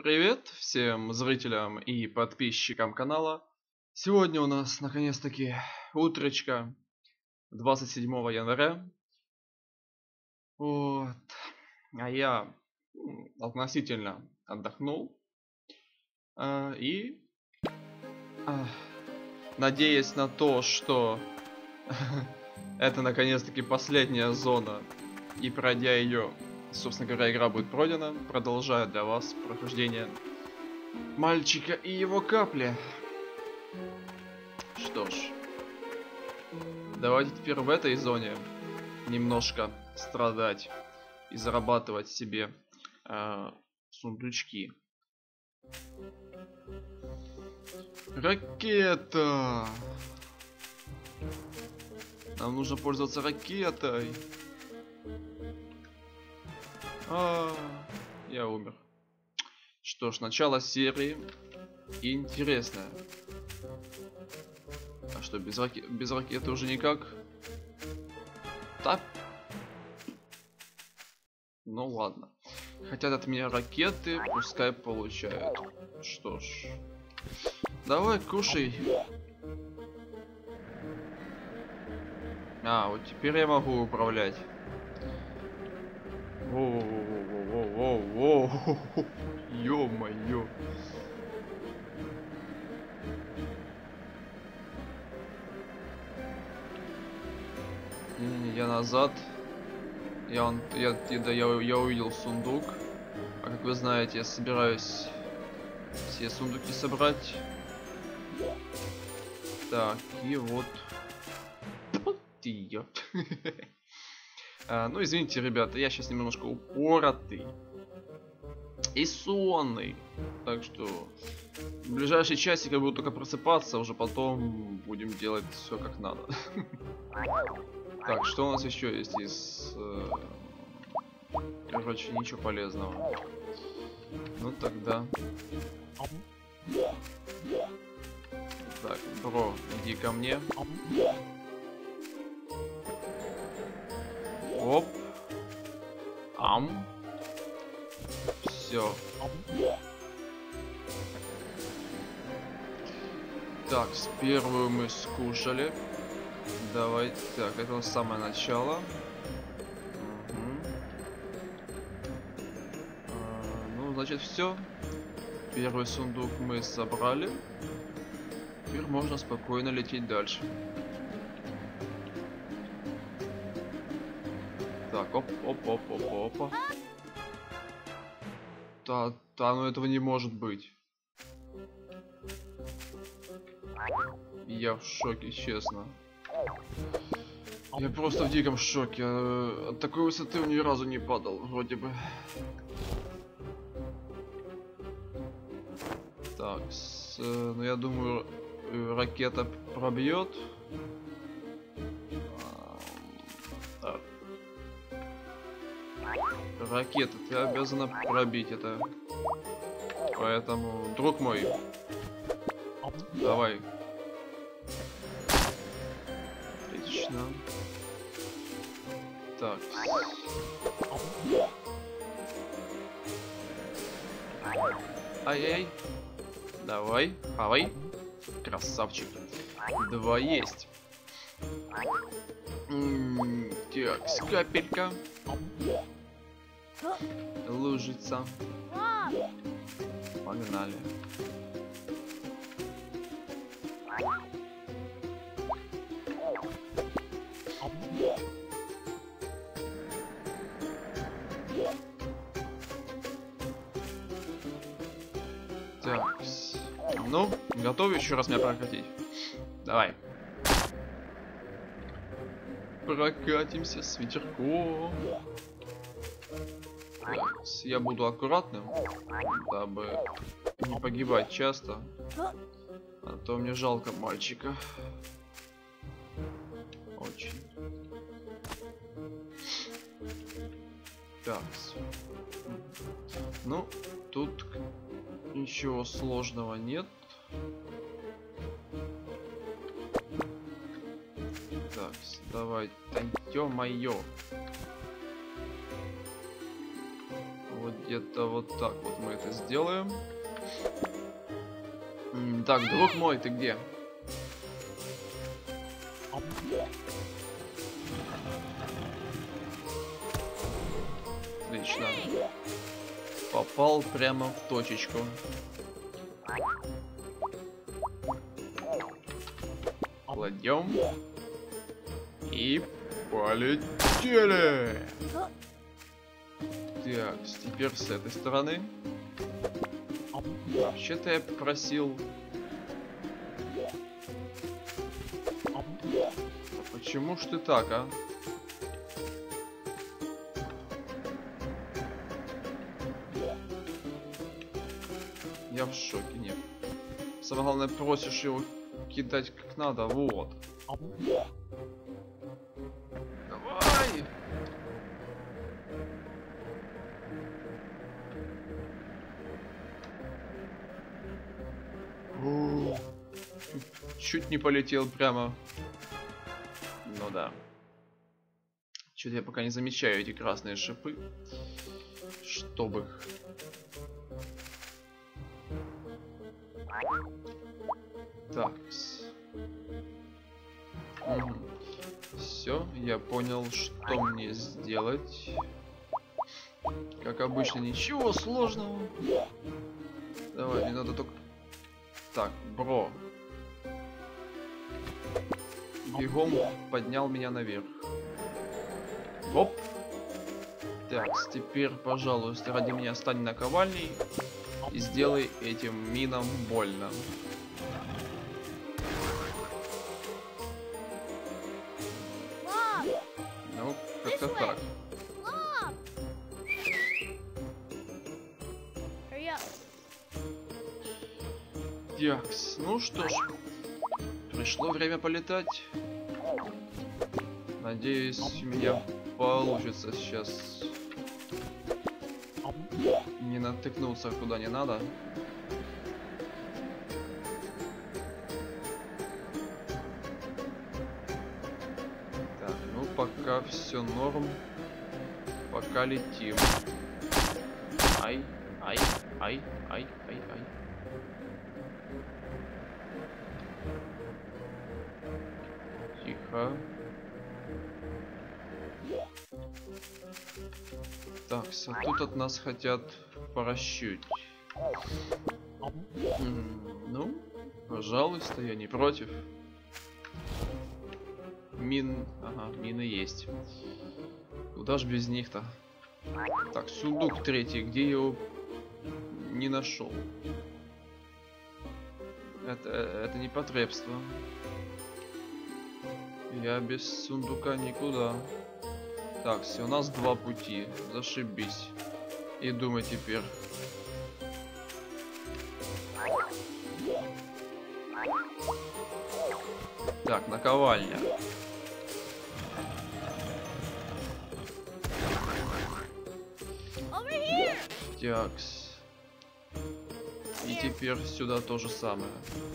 Привет всем зрителям и подписчикам канала. Сегодня у нас наконец-таки утречко 27 января. Вот. А я относительно отдохнул. И надеясь на то, что это наконец-таки последняя зона, и пройдя ее, собственно говоря, игра будет пройдена, продолжаю для вас прохождение мальчика и его капли. Что ж, давайте теперь в этой зоне немножко страдать и зарабатывать себе сундучки. Ракета! Нам нужно пользоваться ракетой. Я умер. Что ж, начало серии интересное. А что, без ракеты уже никак? Так? Ну ладно. Хотят от меня ракеты, пускай получают. Что ж. Давай, кушай. Вот теперь я могу управлять. Воу-воу-воу-воу-воу-воу. Ё-моё. Я назад. Я увидел сундук. А как вы знаете, я собираюсь все сундуки собрать. Так, и вот. Ну, извините, ребята, я сейчас немножко упоротый и сонный. Так что в ближайший часик я буду только просыпаться, уже потом будем делать все как надо. Так, что у нас еще есть из... Короче, ничего полезного. Ну тогда... Так, бро, иди ко мне. Оп. Все. Так, первую мы скушали. Давай. Так, это самое начало. Ну, значит, все. Первый сундук мы собрали. Теперь можно спокойно лететь дальше. Так, оп-оп-оп-оп-опа. Да, ну этого не может быть. Я в шоке, честно. Я просто в диком шоке. От такой высоты он ни разу не падал, вроде бы. Так, ну я думаю, ракета пробьет. Так. Ракета, ты обязана пробить это. Поэтому, друг мой, давай. Отлично. Так. Ай-яй. Давай, хавай. Красавчик. 2 есть. Так, капелька. Лужица. Погнали. Так. Ну, готов еще раз меня прокатить? Давай. Прокатимся с ветерком. Так, я буду аккуратным, дабы не погибать часто. А то мне жалко мальчика. Очень. Так. Ну, тут ничего сложного нет. Так, давай. Да ё-моё. Вот Где-то вот так вот мы это сделаем. Так, друг мой, ты где? Отлично. Попал прямо в точечку. Кладем. И полетели. Так, теперь с этой стороны. Вообще-то я попросил... А почему ж ты так, а? Я в шоке, нет. Самое главное, просишь его кидать как надо, вот. Давай! Чуть не полетел прямо. Ну да. Что-то я пока не замечаю эти красные шипы. Чтобы их... Так. Все, я понял, что мне сделать. Как обычно, ничего сложного. Давай, мне надо только... Так, бро. Бегом поднял меня наверх. Оп. Так, теперь, пожалуйста, ради меня стань наковальней и сделай этим минам больно. Ну, как-то так. Якс, ну что ж, пришло время полетать. Надеюсь, у меня получится сейчас не натыкнуться куда не надо. Так, ну пока все норм. Пока летим. Ай, ай, ай, ай, ай, ай. Тихо. Так, а тут от нас хотят парашют. Ну, пожалуйста, я не против. Ага, мины есть. Куда ж без них-то? Так, сундук третий, где я его не нашел? Это непотребство. Я без сундука никуда. Так, все, у нас два пути. Зашибись. И думай теперь. Так, наковальня. Тякс. И теперь сюда то же самое.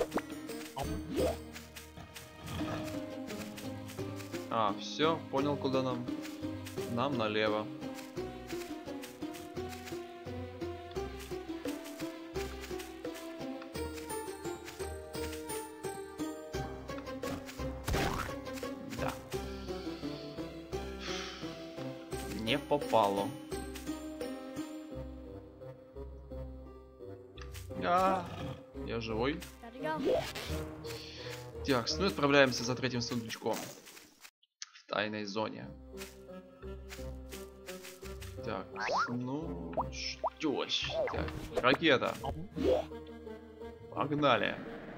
А, все, понял, куда нам. Нам налево. Да. Не попало. Я живой. Так, ну и отправляемся за третьим сундучком. В тайной зоне. Так, ну что ж. Так, ракета. Погнали.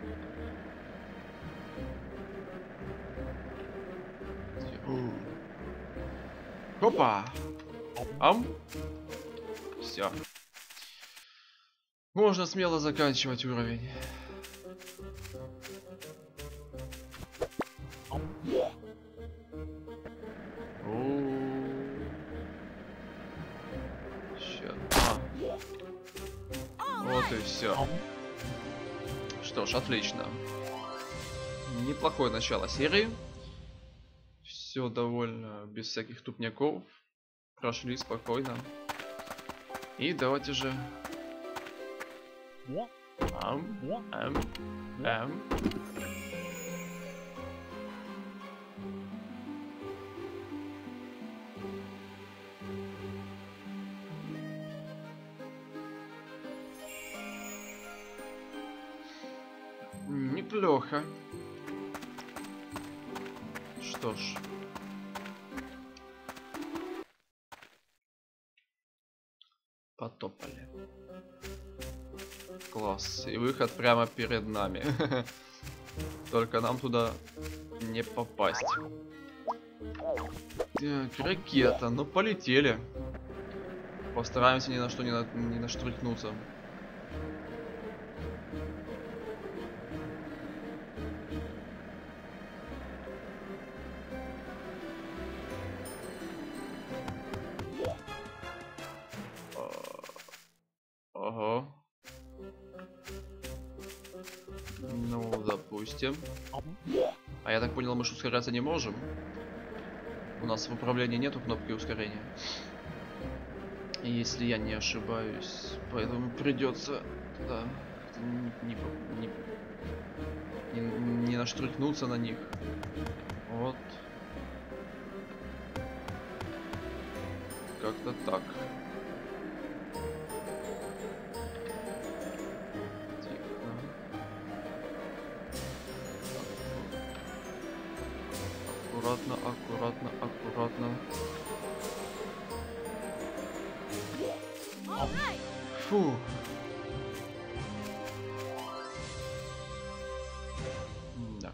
Опа. Ам. Все. Можно смело заканчивать уровень. Вот и все. Что ж, отлично. Неплохое начало серии. Все довольно без всяких тупняков. Прошли спокойно. И давайте же... Ам. Неплохо. Что ж. Потопали. Класс. И выход прямо перед нами. Только нам туда не попасть. Так, ракета. Ну, полетели. Постараемся ни на что не наштрикнуться. Ага. Ну, допустим. А я так понял, мы же ускоряться не можем. У нас в управлении нету кнопки ускорения. Если я не ошибаюсь. Поэтому придется... Да. Не наштрикнуться на них. Вот. Как-то так. Аккуратно, аккуратно, аккуратно. Фу. Да.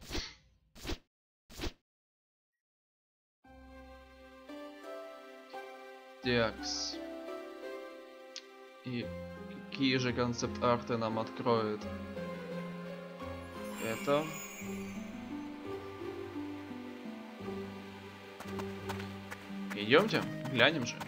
Такс. И какие же концепт-арты нам откроет это? Идемте, глянем же.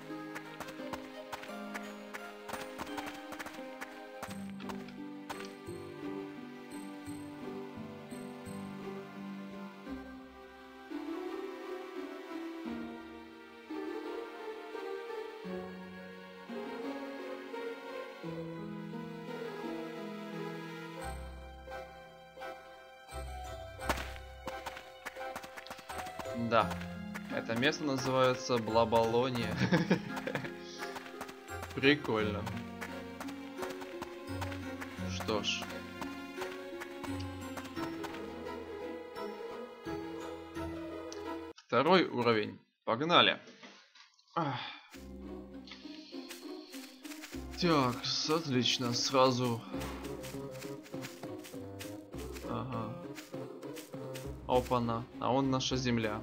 Да, это место называется Блабалония. Прикольно. Что ж. Второй уровень. Погнали. Так, отлично, сразу. Ага. Опа-на, а он наша земля.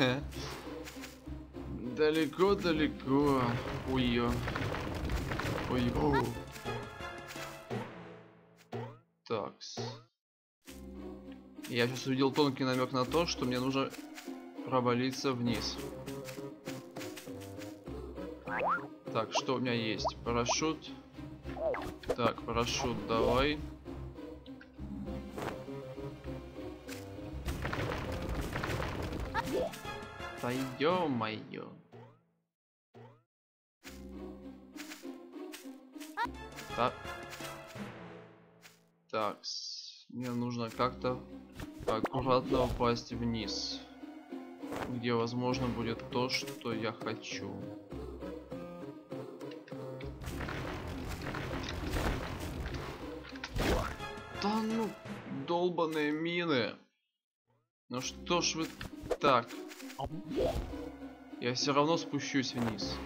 Далеко-далеко. Ой-ё. Ой-ё. Такс. Я сейчас увидел тонкий намек на то, что мне нужно провалиться вниз. Так, что у меня есть? Парашют. Так, парашют давай. Да ё-моё. Так. Так, мне нужно как-то аккуратно упасть вниз, где возможно будет то, что я хочу. Да ну, долбаные мины. Ну что ж вы так? Я все равно спущусь вниз.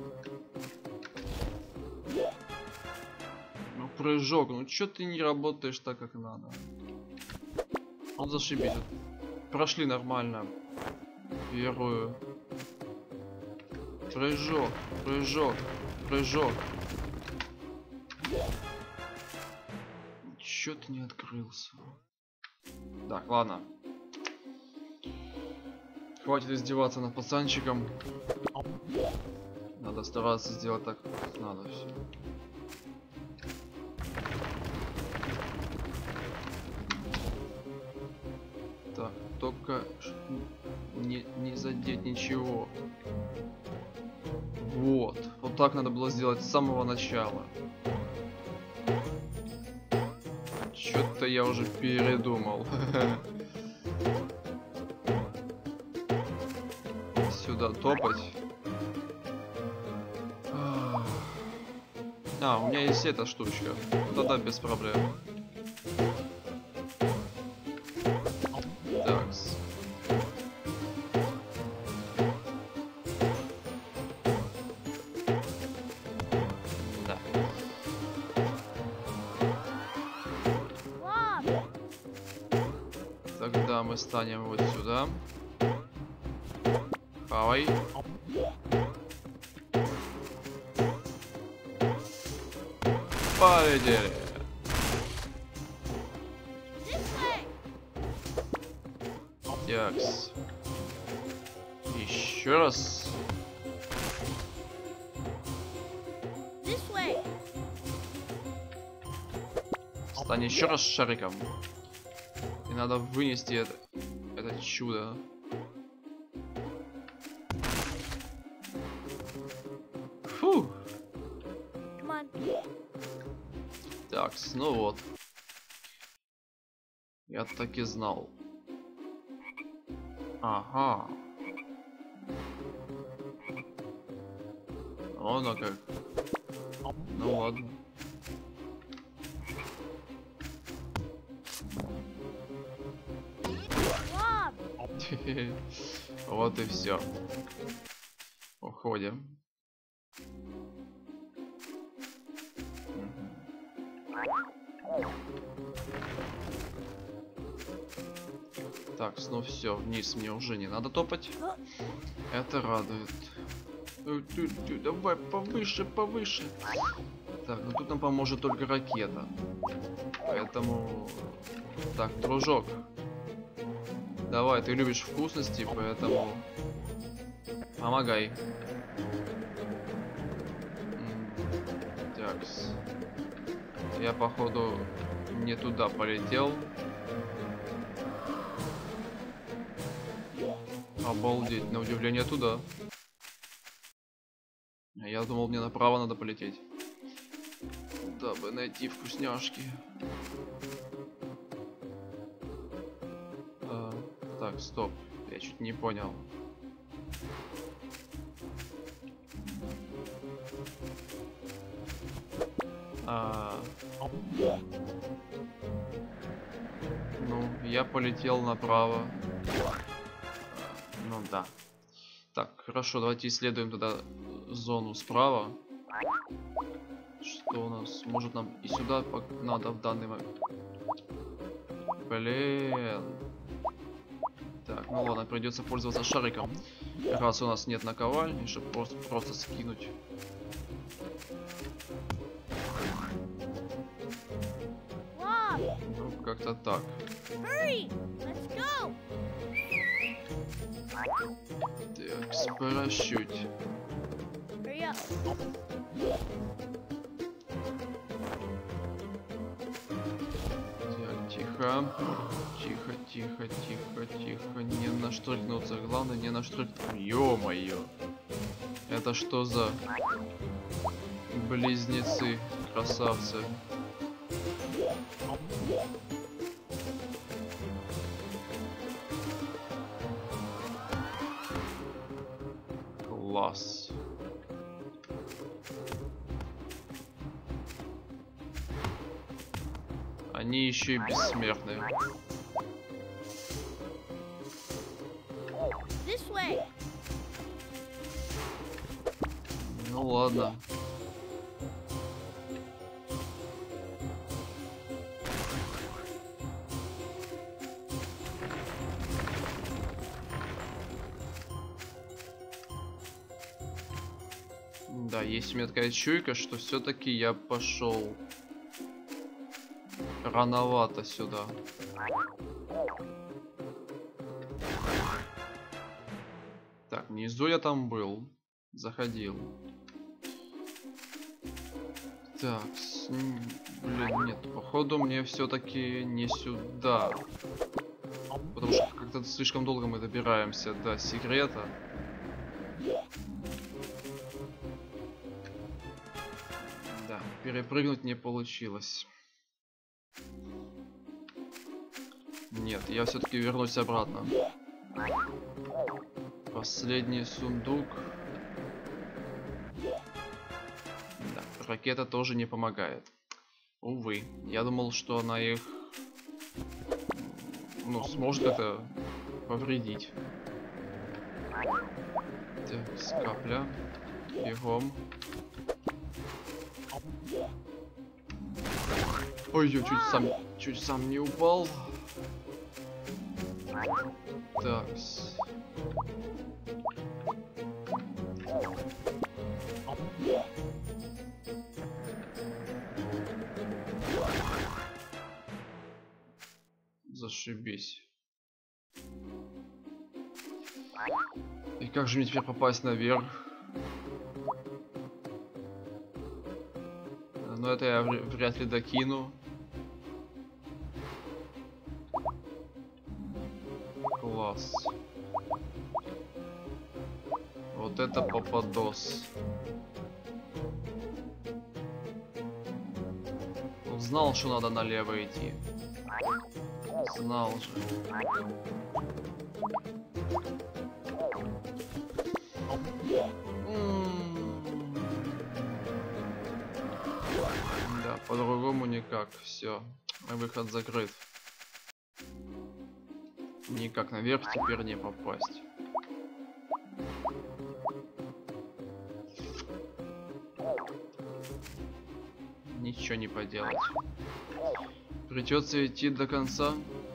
Ну прыжок, ну чё ты не работаешь так, как надо? Вот зашибись. Прошли нормально. Первую. Прыжок, прыжок, прыжок. Чё ты не открылся? Так, ладно. Хватит издеваться над пацанчиком. Надо стараться сделать так, как надо все. Так, только не задеть ничего. Вот так надо было сделать с самого начала. Что-то я уже передумал. Сюда топать. А, у меня есть эта штучка. Тогда без проблем. Такс. Да. Тогда мы станем вот сюда. Хавай. Полетели. Такс. Еще раз. Стань еще раз шариком. И надо вынести это чудо. Фу. Так, ну вот. Я так и знал. Ага. Оно как. Ну ладно. Вот и все. Уходим. Так, ну все, вниз мне уже не надо топать. Это радует. Давай повыше, повыше. Так, ну тут нам поможет только ракета. Поэтому... Так, дружок. Давай, ты любишь вкусности, поэтому... Помогай. Такс. Я, походу, не туда полетел. Обалдеть, на удивление туда. Я думал, мне направо надо полететь. Дабы найти вкусняшки. Так, стоп. Я чуть не понял. Ну, я полетел направо. Ну да. Так, хорошо, давайте исследуем тогда зону справа. Что у нас? Может, нам и сюда надо в данный момент. Блин. Так, ну ладно, придется пользоваться шариком. Раз у нас нет наковальни, чтобы просто скинуть. Ну, как-то так. Так, с парашют. Так, тихо. Тихо, тихо, тихо, тихо. Не наштрикнуться. Главное, не наштрикнуться. Ё-моё. Это что за близнецы, красавцы? Класс. Они еще и бессмертные. Ну ладно. Да, есть у меня такая чуйка, что все-таки я пошел рановато сюда. Так, внизу я там был. Заходил. Так, блин, нет, походу мне все-таки не сюда. Потому что как-то слишком долго мы добираемся до секрета. Да, перепрыгнуть не получилось. Нет, я все-таки вернусь обратно. Последний сундук. Да, ракета тоже не помогает. Увы, я думал, что она их, ну, сможет это повредить. Так, капля. Бегом. Ой, я чуть сам не упал. Так. Зашибись. И как же мне теперь попасть наверх? Но это я вряд ли докину. Класс. Вот это попадос. Знал, что надо налево идти. Знал же. Да, по-другому никак. Все, выход закрыт. Никак наверх теперь не попасть. Ничего не поделать. Придется идти до конца.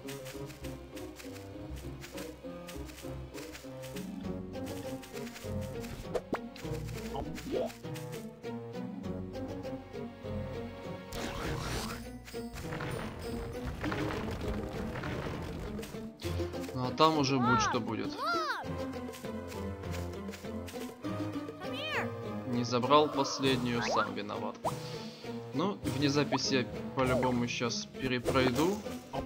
Ну а там уже будь что будет. Не забрал последнюю, сам виноват. Ну, вне записи я по-любому сейчас перепройду.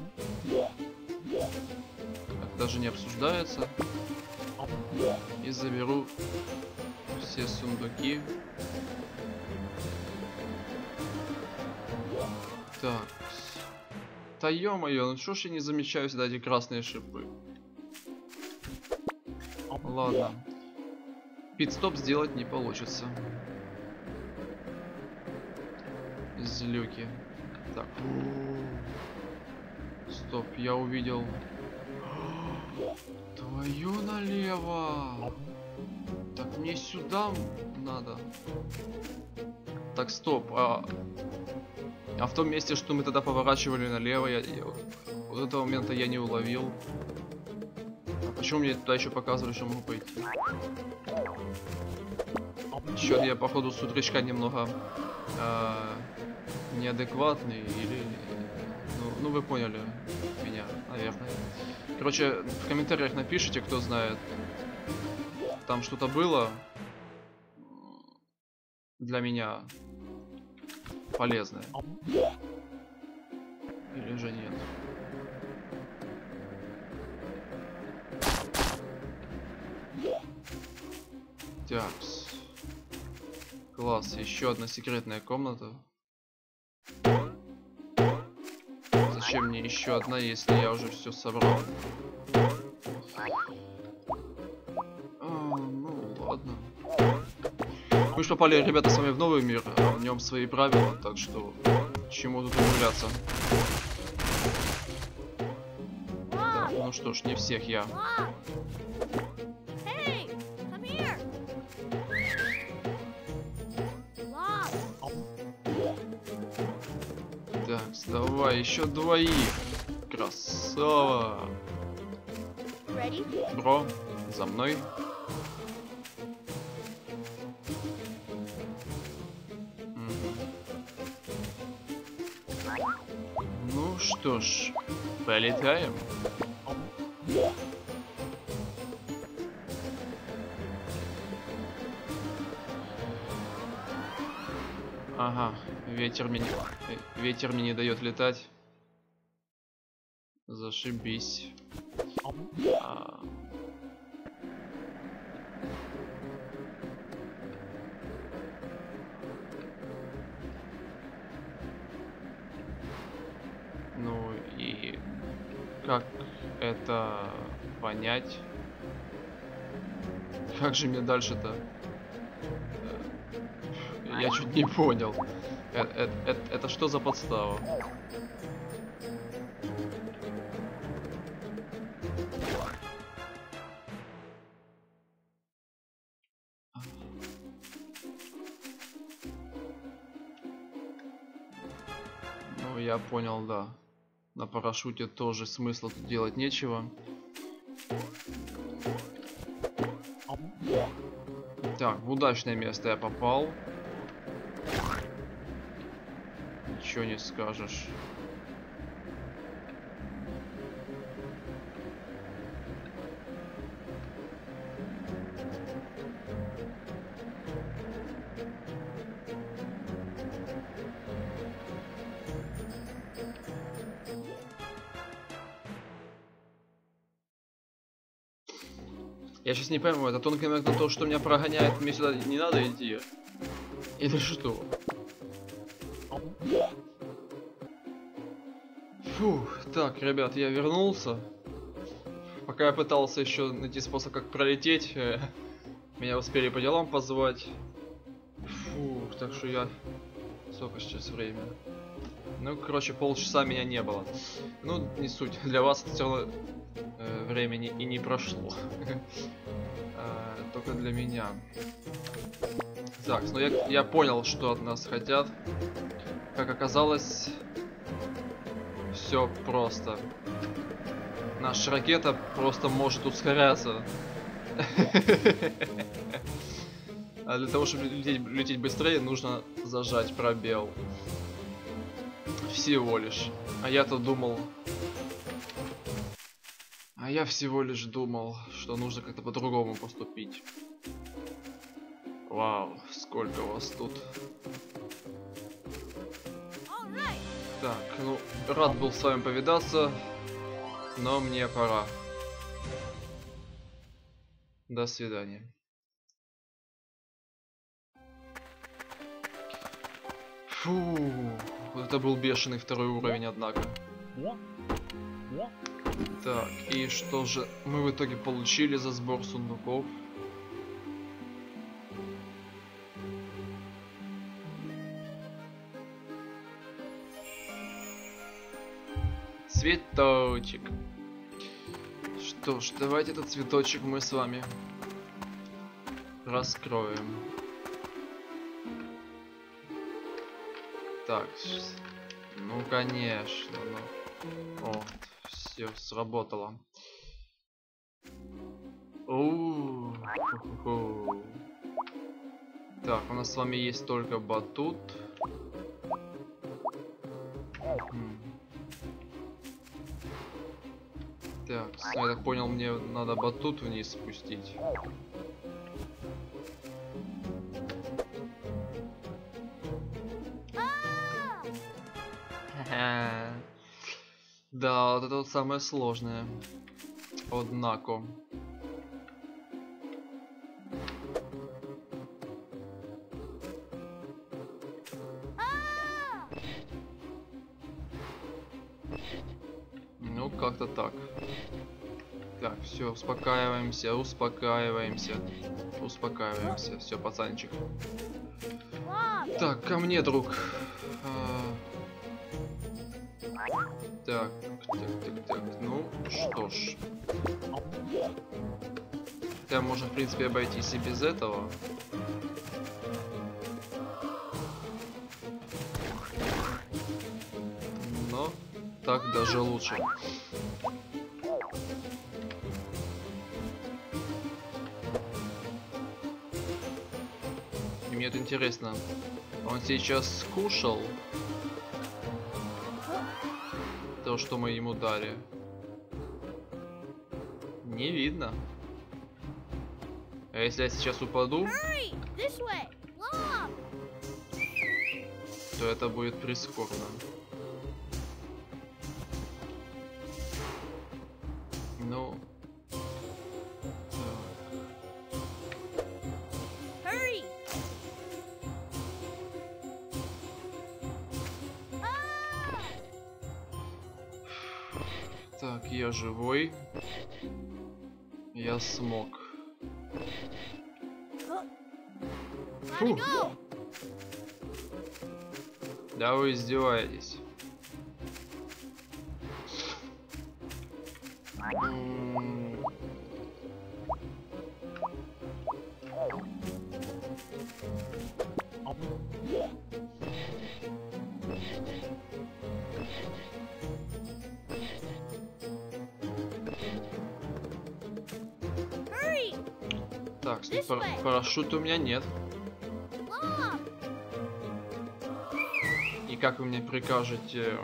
Это даже не обсуждается. И заберу все сундуки. Так. Да ё-моё, ну что ж я не замечаю всегда эти красные шипы? Ладно. Пит-стоп сделать не получится. Злюки. Так. Стоп, я увидел. Твою налево. Так мне сюда надо. Так, стоп. А в том месте, что мы тогда поворачивали налево, вот этого момента я не уловил. А почему мне туда еще показывали, что могу пойти? Еще я, походу, с утречка немного неадекватный или... Ну, вы поняли меня, наверное. Короче, в комментариях напишите, кто знает. Там что-то было для меня полезное. Или же нет. Такс. Класс, еще одна секретная комната. Зачем мне еще одна, если я уже все собрал? Ну ладно. Мы же попали, ребята, с вами в новый мир, а в нем свои правила, так что чему тут удивляться. Так, ну что ж, не всех я. Так, давай, еще двоих. Красава. Бро, за мной. Ну что ж, полетаем. Ага, ветер мне не дает летать. Зашибись. Как это понять? Как же мне дальше-то? Я чуть не понял. Это что за подстава? Ну, я понял, да. На парашюте тоже смысла тут делать нечего. Так, в удачное место я попал. Ничего не скажешь. Я сейчас не пойму, это тонкий намек на то, что меня прогоняет, мне сюда не надо идти? Или что? Фух, так, ребят, я вернулся. Пока я пытался еще найти способ, как пролететь, меня успели по делам позвать. Фух, так что я... Сколько сейчас время? Ну, короче, полчаса меня не было. Ну, не суть, для вас это все равно времени и не прошло. Только для меня. Так, ну я понял, что от нас хотят. Как оказалось, все просто. Наша ракета просто может ускоряться. А для того, чтобы лететь быстрее, нужно зажать пробел. Всего лишь. А я-то думал... А я всего лишь думал, что нужно как-то по-другому поступить. Вау, сколько вас тут. Так, ну, рад был с вами повидаться, но мне пора. До свидания. Фу, это был бешеный второй уровень, однако. Так, и что же мы в итоге получили за сбор сундуков? Цветочек. Что ж, давайте этот цветочек мы с вами раскроем. Так, ну конечно, ну. О, все сработало. Так, у нас с вами есть только батут. Так, я так понял, мне надо батут вниз спустить. Да, вот это вот самое сложное. Однако. Ну, как-то так. Так, все, успокаиваемся, успокаиваемся. Успокаиваемся. Все, пацанчик. Так, ко мне, друг. Так. Ну, что ж. Хотя можно, в принципе, обойтись и без этого. Но так даже лучше. И мне это интересно. Он сейчас скушал то, что мы ему дали? Не видно. А если я сейчас упаду, то это будет прискорбно. Ну... Так, я живой. Я смог. Фу. Да вы издеваетесь. Так, парашюта у меня нет. И как вы мне прикажете?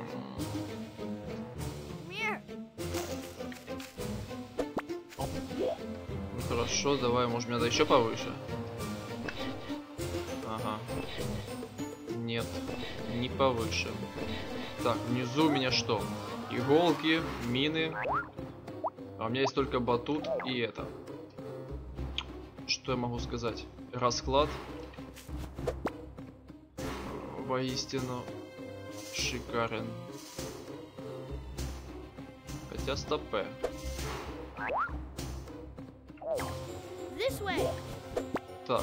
Ну хорошо, давай, может мне надо еще повыше? Ага. Нет, не повыше. Так, внизу у меня что? Иголки, мины. А у меня есть только батут и это. Что я могу сказать? Расклад. Воистину шикарен. Хотя стопе. Так.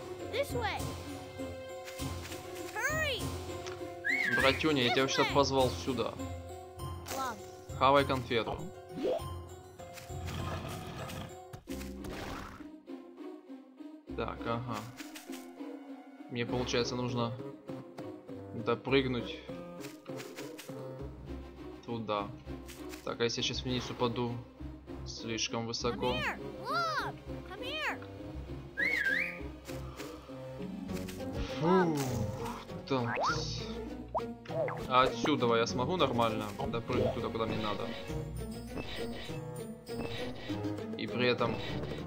Братюня, я тебя вообще позвал сюда. Хавай конфету. Так, ага. Мне, получается, нужно допрыгнуть туда. Так, а если я сейчас вниз упаду слишком высоко? Фу, так. А отсюда я смогу нормально допрыгнуть туда, куда мне надо? И при этом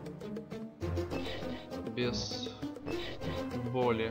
без боли.